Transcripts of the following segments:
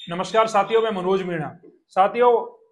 नमस्कार साथियों, मैं मनोज मीणा। साथियों,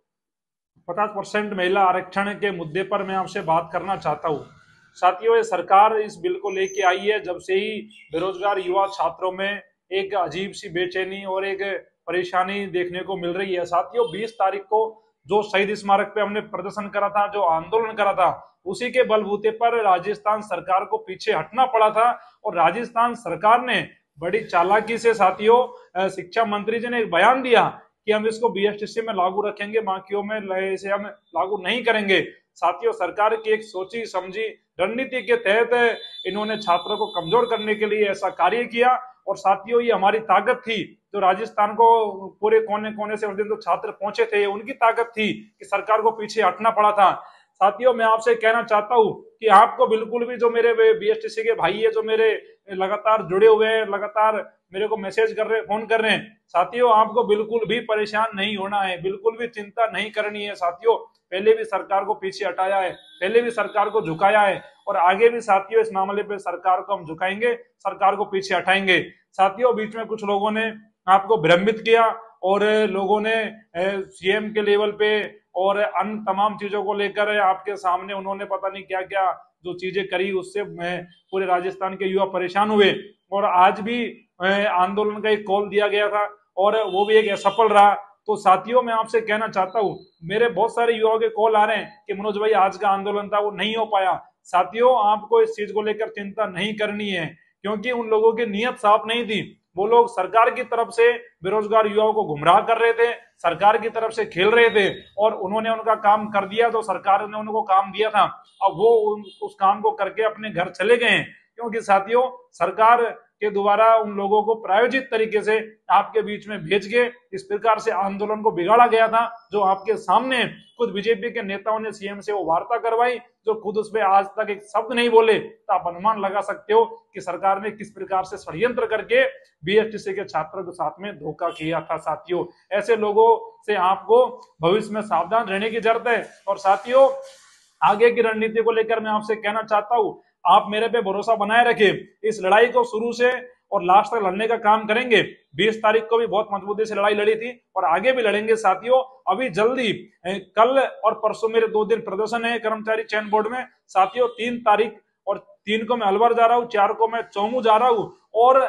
50% महिला आरक्षण के मुद्दे पर मैं आपसे बात करना चाहता हूँ। साथियों, ये सरकार इस बिल को लेके आई है जब से ही बेरोजगार युवा छात्रों में एक अजीब सी बेचैनी और एक परेशानी देखने को मिल रही है। साथियों, 20 तारीख को जो शहीद स्मारक पे हमने प्रदर्शन करा था, जो आंदोलन करा था, उसी के बलबूते पर राजस्थान सरकार को पीछे हटना पड़ा था। और राजस्थान सरकार ने बड़ी चालाकी से साथियों शिक्षा मंत्री जी ने एक बयान दिया कि हम इसको बीएसटीसी में लागू रखेंगे, बाकियों में इसे हम लागू नहीं करेंगे। साथियों, सरकार की एक सोची समझी रणनीति के तहत इन्होंने छात्रों को कमजोर करने के लिए ऐसा कार्य किया। और साथियों, ये हमारी ताकत थी जो राजस्थान को पूरे कोने कोने से उस दिन जो छात्र पहुंचे थे, उनकी ताकत थी कि सरकार को पीछे हटना पड़ा था। साथियों, मैं आपसे कहना चाहता हूं कि आपको बिल्कुल भी, जो मेरे बीएसटीसी के भाई है, जो मेरे लगातार जुड़े हुए हैं, लगातार मेरे को मैसेज कर रहे हैं, फोन कर रहे हैं, साथियों आपको बिल्कुल भी परेशान नहीं होना है, बिल्कुल भी चिंता नहीं करनी है। साथियों, पहले भी सरकार को पीछे हटाया है, पहले भी सरकार को झुकाया है, और आगे भी साथियों इस मामले पे सरकार को हम झुकाएंगे, सरकार को पीछे हटाएंगे। साथियों, बीच में कुछ लोगों ने आपको भ्रमित किया और लोगों ने सीएम के लेवल पे और अन्य तमाम चीजों को लेकर आपके सामने उन्होंने पता नहीं क्या क्या जो चीजें करी, उससे पूरे राजस्थान के युवा परेशान हुए। और आज भी आंदोलन का एक कॉल दिया गया था और वो भी एक असफल रहा। तो साथियों, मैं आपसे कहना चाहता हूँ, मेरे बहुत सारे युवाओं के कॉल आ रहे हैं कि मनोज भाई, आज का आंदोलन था वो नहीं हो पाया। साथियों, आपको इस चीज को लेकर चिंता नहीं करनी है, क्योंकि उन लोगों की नीयत साफ नहीं थी। वो लोग सरकार की तरफ से बेरोजगार युवाओं को गुमराह कर रहे थे, सरकार की तरफ से खेल रहे थे, और उन्होंने उनका काम कर दिया जो सरकार ने उनको काम दिया था। अब वो उस काम को करके अपने घर चले गए हैं, क्योंकि साथियों सरकार के द्वारा उन लोगों को प्रायोजित तरीके से आपके बीच में भेज के इस प्रकार से आंदोलन को बिगाड़ा गया था, जो आपके सामने खुद बीजेपी के नेताओं ने सीएम से वो वार्ता करवाई, जो खुद उस पर आज तक एक शब्द नहीं बोले। तो आप अनुमान लगा सकते हो कि सरकार ने किस प्रकार से षड्यंत्र करके बीएसटीसी के छात्रों के साथ में धोखा किया था। साथियों, ऐसे लोगों से आपको भविष्य में सावधान रहने की जरूरत है। और साथियों, आगे की रणनीति को लेकर मैं आपसे कहना चाहता हूं, आप मेरे पे भरोसा बनाए रखें। इस लड़ाई को शुरू से और लास्ट तक लड़ने का काम करेंगे। 20 तारीख को भी बहुत मजबूती से लड़ाई लड़ी थी और आगे भी लड़ेंगे। साथियों, अभी जल्दी कल और परसों मेरे 2 दिन प्रदर्शन है कर्मचारी चयन बोर्ड में। साथियों, 3 तारीख और 3 को मैं अलवर जा रहा हूँ, 4 को मैं चौमू जा रहा हूँ, और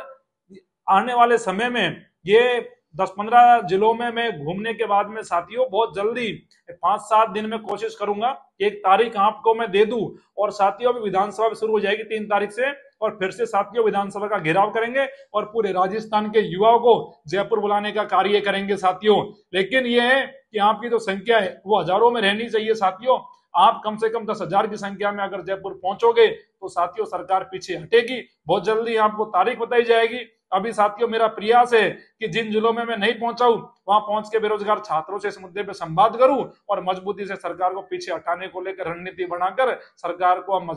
आने वाले समय में ये 10-15 जिलों में मैं घूमने के बाद में साथियों बहुत जल्दी 5-7 दिन में कोशिश करूंगा कि एक तारीख आपको मैं दे दूं। और साथियों, अभी विधानसभा भी शुरू हो जाएगी 3 तारीख से, और फिर से साथियों विधानसभा का घेराव करेंगे और पूरे राजस्थान के युवाओं को जयपुर बुलाने का कार्य करेंगे। साथियों, लेकिन यह है कि आपकी जो संख्या है वो हजारों में रहनी चाहिए। साथियों, आप कम से कम 10,000 की संख्या में अगर जयपुर पहुंचोगे तो साथियों सरकार पीछे हटेगी। बहुत जल्दी आपको तारीख बताई जाएगी। अभी साथियों, मेरा प्रयास है कि जिन जिलों में मैं नहीं पहुंचा हूं, वहां पहुंच के बेरोजगार छात्रों से इस मुद्दे पर संवाद करूं और मजबूती से सरकार को पीछे हटाने को लेकर रणनीति बनाकर सरकार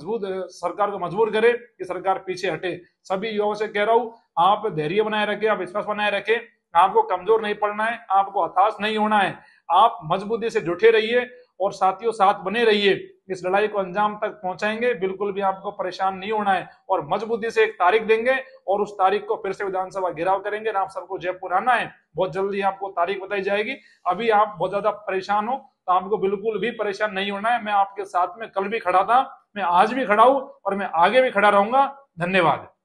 को मजबूर करें कि सरकार पीछे हटे। सभी युवाओं से कह रहा हूं, आप धैर्य बनाए रखें, आप विश्वास बनाए रखें, आपको कमजोर नहीं पड़ना है, आपको हताश नहीं होना है। आप मजबूती से जुटे रहिए और साथियों साथ बने रहिए। इस लड़ाई को अंजाम तक पहुंचाएंगे, बिल्कुल भी आपको परेशान नहीं होना है, और मजबूती से एक तारीख देंगे और उस तारीख को फिर से विधानसभा घेराव करेंगे। आप सबको जयपुर आना है, बहुत जल्दी आपको तारीख बताई जाएगी। अभी आप बहुत ज्यादा परेशान हो तो आपको बिल्कुल भी परेशान नहीं होना है। मैं आपके साथ में कल भी खड़ा था, मैं आज भी खड़ा हूं और मैं आगे भी खड़ा रहूंगा। धन्यवाद।